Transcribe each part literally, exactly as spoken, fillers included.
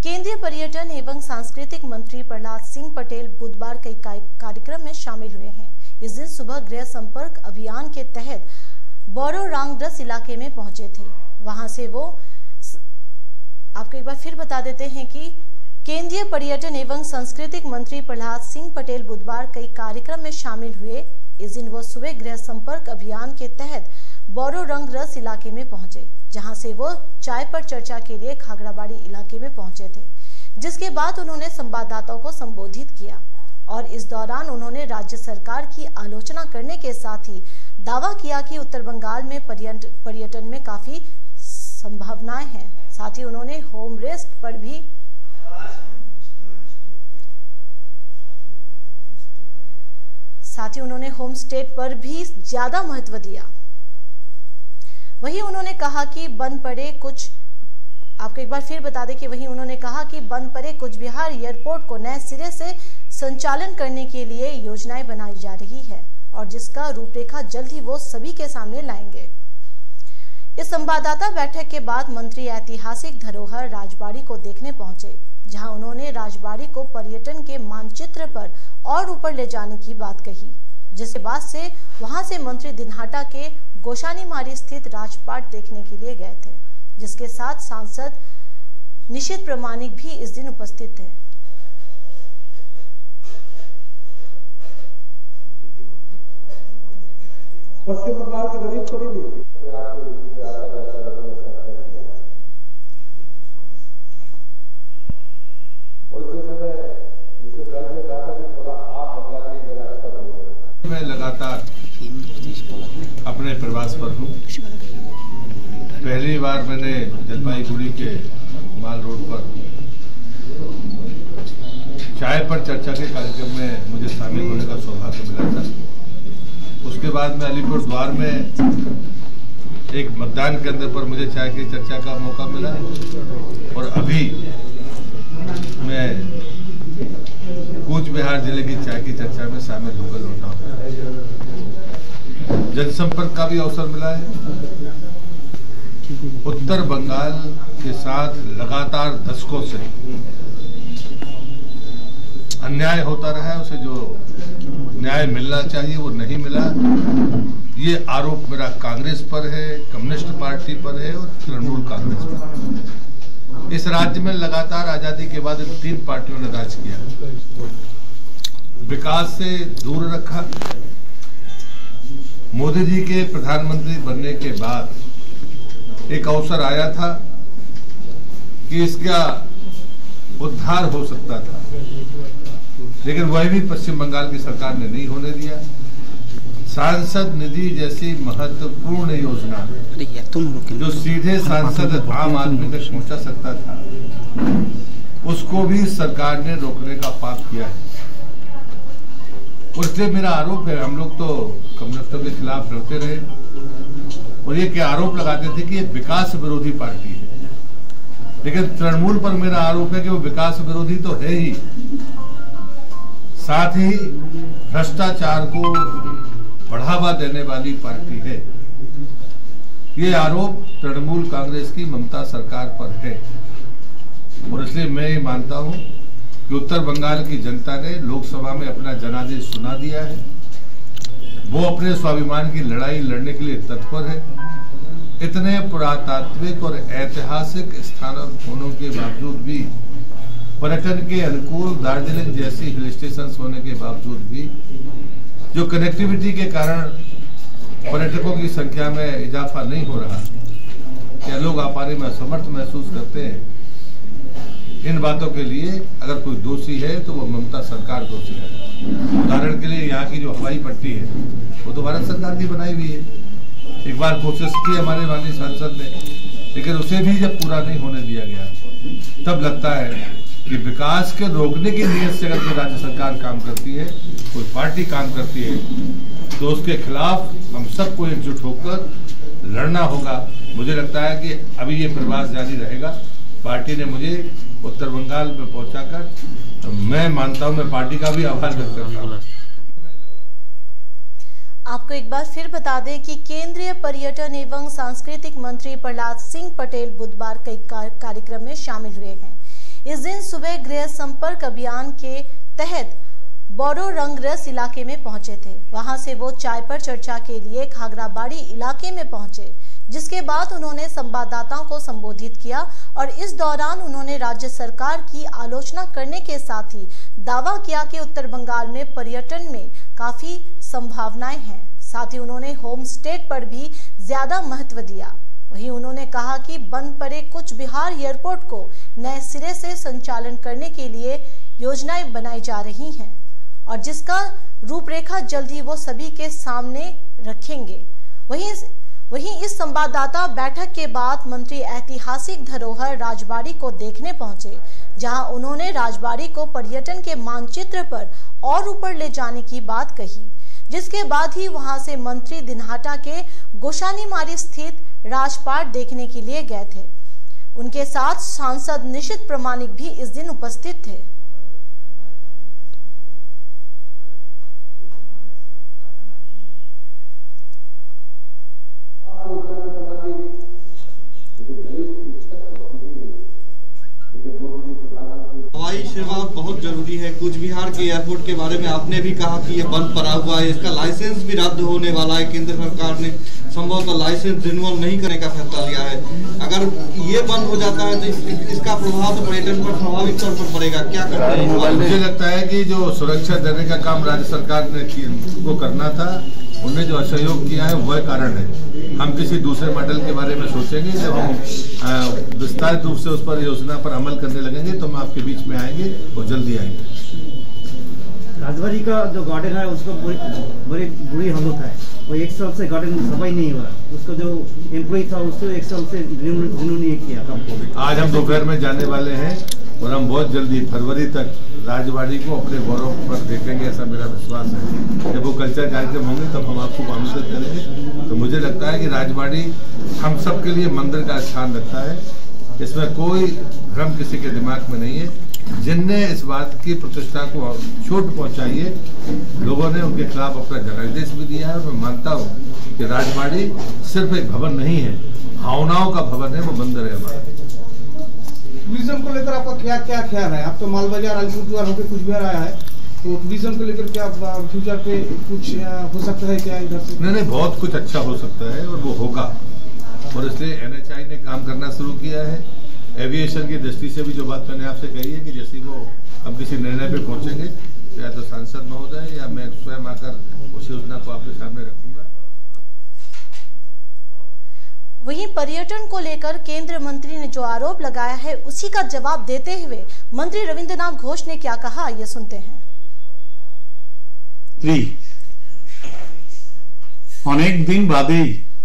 केंद्रीय पर्यटन एवं सांस्कृतिक मंत्री प्रहलाद सिंह पटेल बुधवार कई कार्यक्रम में शामिल हुए हैं। इस दिन सुबह गृह संपर्क अभियान के तहत बोरोरांगड्रस इलाके में पहुंचे थे। वहां से वो आपको एक बार फिर बता देते हैं कि केंद्रीय पर्यटन एवं सांस्कृतिक मंत्री प्रहलाद सिंह पटेल बुधवार कई कार्यक्रम में शामिल हुए। इस दिन वो सुबह गृह संपर्क अभियान के तहत बोरोरांगड्रस इलाके में पहुंचे, जहां से वो चाय पर चर्चा के लिए खागड़ाबाड़ी इलाके में पहुंचे थे, जिसके बाद उन्होंने संवाददाताओं को संबोधित किया और इस दौरान उन्होंने राज्य सरकार की आलोचना करने के साथ ही दावा किया कि उत्तर बंगाल में पर्यटन में काफी संभावनाएं हैं। साथ ही उन्होंने होम रेस्ट पर भी साथ ही उन्होंने होम स्टे पर भी ज्यादा महत्व दिया। वहीं उन्होंने कहा कि बंद पड़े कुछ आपको एक बार फिर बता दें कि वहीं उन्होंने कहा कि बंद पड़े कुछ बिहार एयरपोर्ट को नए सिरे से संचालन करने के लिए योजनाएं बनाई जा रही है और जिसका रूपरेखा जल्द ही वो सभी के सामने लाएंगे। इस संवाददाता बैठक के बाद मंत्री ऐतिहासिक धरोहर राजबाड़ी को देखने पहुंचे, जहां उन्होंने राजबाड़ी को पर्यटन के मानचित्र पर और ऊपर ले जाने की बात कही, जिसके बाद से वहां से मंत्री दिनहाटा के गोशानीमारी स्थित राजपाट देखने के लिए गए थे, जिसके साथ सांसद निशित प्रामाणिक भी इस दिन उपस्थित थे। पश्चिम बंगाल के गरीब कभी नहीं मैं लगातार अपने प्रवास पर हूँ। पहली बार मैंने जलपाईगुड़ी के माल रोड पर चाय पर चर्चा के कार्यक्रम में मुझे शामिल होने का सौभाग्य मिला था। उसके बाद में अलीपुर द्वार में एक मतदान केंद्र पर मुझे चाय की चर्चा का मौका मिला और अभी मैं कूच बिहार जिले की चाय की चर्चा में शामिल होकर लौटा हूँ। जनसंपर्क का भी अवसर मिला है। उत्तर बंगाल के साथ लगातार दशकों से अन्याय होता रहा है, उसे जो न्याय मिलना चाहिए वो नहीं मिला। ये आरोप मेरा कांग्रेस पर है, कम्युनिस्ट पार्टी पर है और तृणमूल कांग्रेस पर। इस राज्य में लगातार आजादी के बाद इन तीन पार्टियों ने राज किया, विकास से दूर रखा। मोदी जी के प्रधानमंत्री बनने के बाद एक अवसर आया था कि इसका उद्धार हो सकता था, लेकिन वह भी पश्चिम बंगाल की सरकार ने नहीं होने दिया। सांसद निधि जैसी महत्वपूर्ण योजना जो सीधे सांसद आम आदमी तक पहुंचा सकता था, उसको भी सरकार ने रोकने का पाप किया है। और इसलिए मेरा आरोप है, हम लोग तो कम्युनिस्टों के खिलाफ लड़ते रहे और ये क्या आरोप लगाते थे कि ये विकास विरोधी पार्टी है, लेकिन तृणमूल पर मेरा आरोप है कि वो विकास विरोधी तो है ही, साथ ही भ्रष्टाचार को बढ़ावा देने वाली पार्टी है। ये आरोप तृणमूल कांग्रेस की ममता सरकार पर है और इसलिए मैं ये मानता हूं कि उत्तर बंगाल की जनता ने लोकसभा में अपना जनादेश सुना दिया है। वो अपने स्वाभिमान की लड़ाई लड़ने के लिए तत्पर है। इतने पुरातात्विक और ऐतिहासिक स्थान होने के बावजूद भी, पर्यटन के अनुकूल दार्जिलिंग जैसी हिल स्टेशन होने के बावजूद भी, जो कनेक्टिविटी के कारण पर्यटकों की संख्या में इजाफा नहीं हो रहा, क्या लोग आ पाने में असमर्थ महसूस करते हैं। इन बातों के लिए अगर कोई दोषी है तो वो ममता सरकार दोषी है। उदाहरण के लिए यहाँ की जो हवाई पट्टी है वो तो भारत सरकार की बनाई हुई है। एक बार कोशिश की हमारे माननीय सांसद ने, लेकिन उसे भी जब पूरा नहीं होने दिया गया, तब लगता है कि विकास के रोकने की नीयत से अगर कोई राज्य सरकार काम करती है, कोई पार्टी काम करती है, तो उसके खिलाफ हम सबको एकजुट होकर लड़ना होगा। मुझे लगता है कि अभी ये प्रवास जारी रहेगा। पार्टी ने मुझे उत्तर बंगाल में पहुंचाकर, तो मैं मानता हूं, मैं पार्टी का भी आभार व्यक्त करता हूं। आपको एक बार फिर बता दें कि केंद्रीय पर्यटन एवं सांस्कृतिक मंत्री प्रहलाद सिंह पटेल बुधवार कई कार्यक्रम में शामिल हुए हैं। इस दिन सुबह गृह संपर्क अभियान के तहत बोरो रंगरस इलाके में पहुंचे थे। वहां से वो चाय पर चर्चा के लिए खागराबाड़ी इलाके में पहुंचे, जिसके बाद उन्होंने संवाददाताओं को संबोधित किया और इस दौरान उन्होंने राज्य सरकार की आलोचना करने के साथ ही दावा किया कि उत्तर बंगाल में पर्यटन में काफी संभावनाएं हैं। साथ ही उन्होंने होम स्टे पर भी ज्यादा महत्व दिया। वहीं उन्होंने कहा कि बंद पड़े कुछ बिहार एयरपोर्ट को नए सिरे से संचालन करने के लिए योजनाएं बनाई जा रही हैं और जिसका रूपरेखा जल्द ही वो सभी के सामने रखेंगे। वहीं वहीं इस संवाददाता बैठक के बाद मंत्री ऐतिहासिक धरोहर राजबाड़ी को देखने पहुंचे, जहां उन्होंने राजबाड़ी को पर्यटन के मानचित्र पर और ऊपर ले जाने की बात कही, जिसके बाद ही वहां से मंत्री दिनहाटा के गोशानीमारी स्थित राजपाट देखने के लिए गए थे। उनके साथ सांसद निशित प्रमाणिक भी इस दिन उपस्थित थे। हवाई सेवा बहुत जरूरी है। कूच बिहार के एयरपोर्ट के बारे में आपने भी कहा कि ये बंद पड़ा हुआ है, इसका लाइसेंस भी रद्द होने वाला है। केंद्र सरकार ने संभवतः लाइसेंस रिन्यूअल नहीं करने का फैसला लिया है। अगर ये बंद हो जाता है तो इसका प्रभाव तो पर्यटन पर स्वाभाविक तौर पर पड़ेगा। क्या करते हैं? मुझे लगता है कि जो सुरक्षा देने का काम राज्य सरकार ने वो करना था, उन्हें जो असहयोग किया है वह कारण है। हम किसी दूसरे मॉडल के बारे में सोचेंगे, जब हम विस्तारित रूप से उस पर योजना पर अमल करने लगेंगे तो हम आपके बीच में आएंगे और जल्दी आएंगे। राजबाड़ी का जो गार्डन है उसको बड़ी बड़ी बुरी हालत है। वो एक साल से गार्डन सफाई नहीं हो रहा। उसका जो एम्प्लॉय था उसको एक साल से रिन्यू नहीं किया काम। आज हम दोपहर में जाने वाले हैं और हम बहुत जल्दी फरवरी तक राजबाड़ी को अपने गौरव पर देखेंगे, ऐसा मेरा विश्वास है। जब वो कल्चर कार्यक्रम होंगे तब हम आपको आमंत्रित करेंगे। तो मुझे लगता है कि राजबाड़ी हम सब के लिए मंदिर का स्थान रखता है। इसमें कोई भ्रम किसी के दिमाग में नहीं है। जिनने इस बात की प्रतिष्ठा को चोट पहुंचाई है, लोगों ने उनके खिलाफ अपना जनादेश भी दिया है। और मैं मानता हूँ कि राजबाड़ी सिर्फ एक भवन नहीं है, भावनाओं का भवन है, वो मंदिर है हमारा। टूरिज्म को लेकर आपका क्या क्या ख्याल है? आप तो माल बाजार अलीपुरद्वार होकर कुछ बिहार आया है, तो टूरिज्म को लेकर क्या फ्यूचर पे कुछ हो सकता है क्या इधर से? नहीं नहीं, बहुत कुछ अच्छा हो सकता है और वो होगा। और इसलिए एन एच आई ने काम करना शुरू किया है। एविएशन की दृष्टि से भी जो बात मैंने आपसे कही है कि जैसे वो हम किसी निर्णय पे पहुंचेंगे, या तो सांसद महोदय या मैं स्वयं आकर उस योजना को आपके सामने रखूंगा। वहीं पर्यटन को लेकर केंद्र मंत्री ने जो आरोप लगाया है, उसी का जवाब देते हुए मंत्री रविंद्रनाथ घोष ने क्या कहा, ये सुनते हैं। अनेक दिन बादे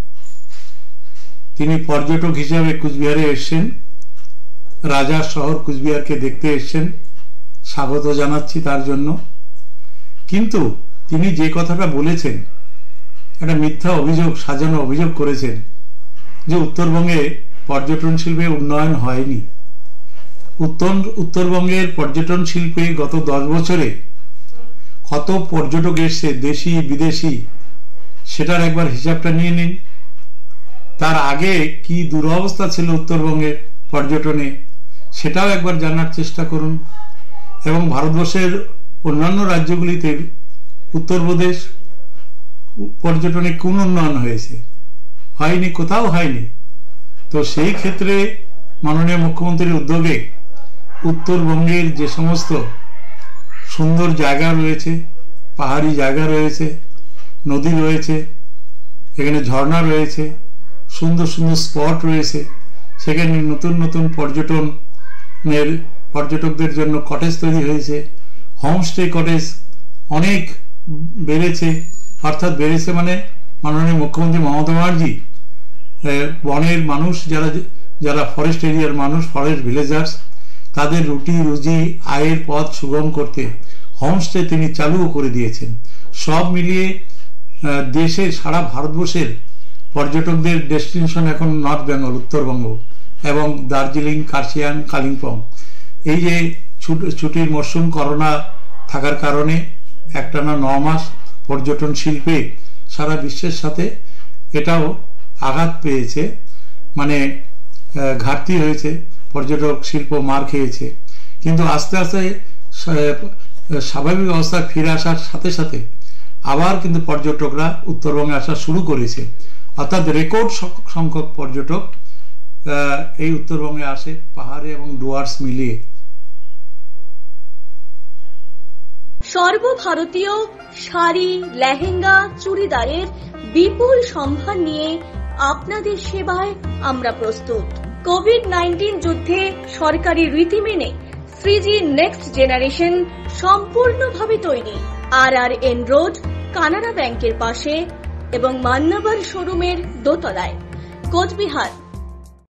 তিনি পর্যটক হিসেবে কুচবিহারে এসেছেন, রাজার শহর কুচবিহারকে দেখতে এসেছেন, স্বাগত জানাচ্ছি তার জন্য। কিন্তু তিনি যে কথাটা বলেছেন, একটা মিথ্যা অভিযোগ, সাজানো অভিযোগ করেছেন যে উত্তরবঙ্গে পর্যটন শিল্পে উন্নয়ন হয়নি। উত্তর উত্তরবঙ্গের পর্যটন শিল্পে গত দশ বছরে কত পর্যটক এসছে, দেশি বিদেশি, সেটার একবার হিসাবটা নিয়ে নিন। তার আগে কি দুরবস্থা ছিল উত্তরবঙ্গের পর্যটনে, সেটাও একবার জানার চেষ্টা করুন। এবং ভারতবর্ষের অন্যান্য রাজ্যগুলিতে উত্তরপ্রদেশ পর্যটনে কোন উন্নয়ন হয়েছে? হয়নি, কোথাও হয়নি। তো সেই ক্ষেত্রে মাননীয় মুখ্যমন্ত্রীর উদ্যোগে উত্তরবঙ্গের যে সমস্ত সুন্দর জায়গা রয়েছে, পাহাড়ি জায়গা রয়েছে, নদী রয়েছে, এখানে ঝর্ণা রয়েছে, সুন্দর সুন্দর স্পট রয়েছে, সেখানে নতুন নতুন পর্যটনের পর্যটকদের জন্য কটেজ তৈরি হয়েছে। হোমস্টে কটেজ অনেক বেড়েছে। অর্থাৎ বেড়েছে মানে মাননীয় মুখ্যমন্ত্রী মমতা ব্যানার্জি বনের মানুষ, যারা যারা ফরেস্ট এরিয়ার মানুষ, ফরেস্ট ভিলেজার্স, তাদের রুটি রুজি আয়ের পথ সুগম করতে হোমস্টে তিনি চালুও করে দিয়েছেন। সব মিলিয়ে দেশে সারা ভারতবর্ষের পর্যটকদের ডেস্টিনেশন এখন নর্থ বেঙ্গল, উত্তরবঙ্গ এবং দার্জিলিং, কার্শিয়াং, কালিম্পং। এই যে ছুটির মরশুম করোনা থাকার কারণে একটানা ন মাস পর্যটন শিল্পে সারা বিশ্বের সাথে এটাও আঘাত পেয়েছে, মানে ঘাটতি হয়েছে, পর্যটক শিল্প মার খেয়েছে। কিন্তু আস্তে আস্তে স্বাভাবিক অবস্থায় ফিরে আসার সাথে সাথে আবার কিন্তু পর্যটকরা উত্তরবঙ্গে আসা শুরু করেছে। অর্থাৎ রেকর্ড সংখ্যক পর্যটক এই উত্তরবঙ্গে আসে পাহাড়ে এবং ডুয়ার্স মিলিয়ে। সর্বভারতীয় শাড়ি, লেহেঙ্গা, চুড়িদারের বিপুল সম্ভার নিয়ে আপনাদের সেবায় আমরা প্রস্তুত। কোভিড নাইন্টিন যুদ্ধে সরকারি রীতি মেনে শ্রীজি নেক্সট জেনারেশন সম্পূর্ণভাবে তৈরি। আর আর এন রোড, কানাড়া ব্যাংকের পাশে এবং মান্নাবার শোরুমের দোতলায়, কোচবিহার।